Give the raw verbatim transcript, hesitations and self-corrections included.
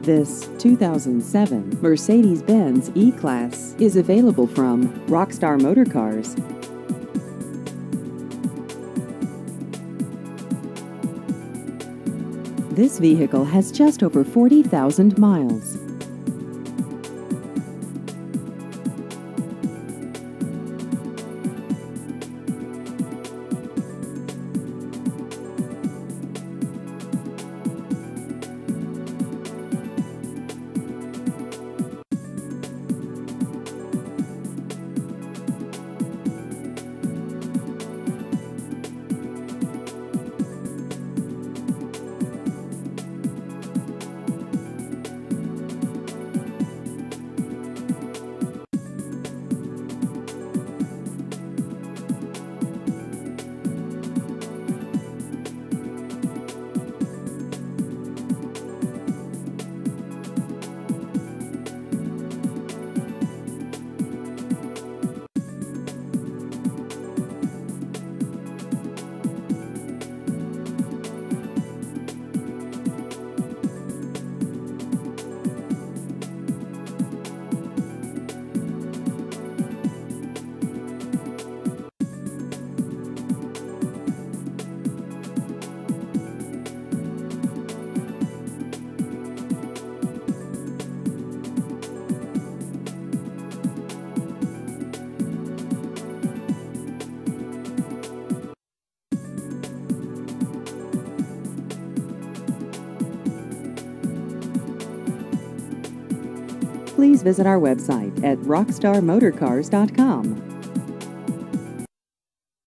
This two thousand seven Mercedes-Benz E-Class is available from Rockstar Motor Cars. This vehicle has just over forty thousand miles. Please visit our website at rockstar motor cars dot com.